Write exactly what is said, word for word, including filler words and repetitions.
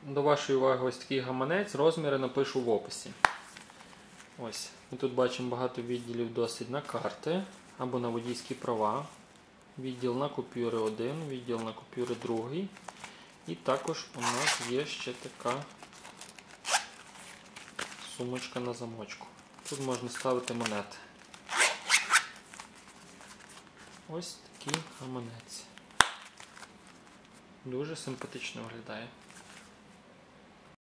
до вашої уваги ось такий гаманець, розміри напишу в описі. Ось, ми тут бачимо багато відділів досить на карти або на водійські права. Відділ на купюри один, відділ на купюри другий. І також у нас є ще така сумочка на замочку. Тут можна ставити монети. Ось такий гаманець. Дуже симпатично виглядає.